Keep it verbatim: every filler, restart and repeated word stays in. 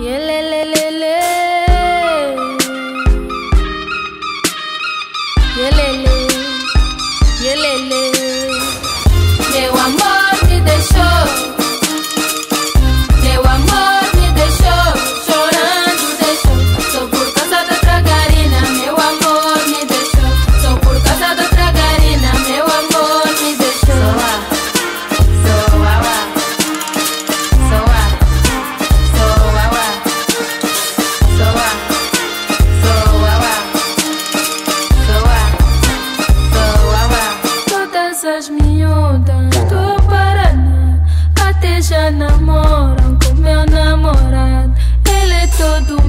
Yelelelele, yelele, yelele. Meu amor me deixou, meu amor me deixou, chorando deixou. Sou por causa da tragarina, meu amor me deixou. Sou por causa da tragarina, meu amor me deixou. Soa, soa, soa, soa, soa, soa, soa. Todas as miúdas do Paraná até já namoram com meu namorado. Ele é todo